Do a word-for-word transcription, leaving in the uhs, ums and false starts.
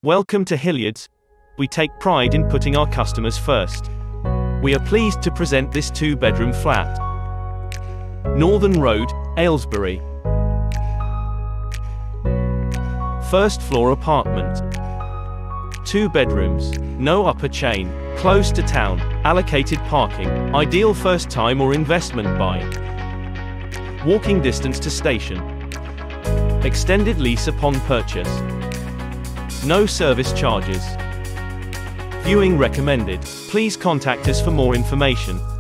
Welcome to Hillyards. We take pride in putting our customers first. We are pleased to present this two-bedroom flat. Northern Road, Aylesbury. First floor apartment. Two bedrooms, no upper chain, close to town, allocated parking, ideal first time or investment buy. Walking distance to station. Extended lease upon purchase. No service charges. Viewing recommended. Please contact us for more information.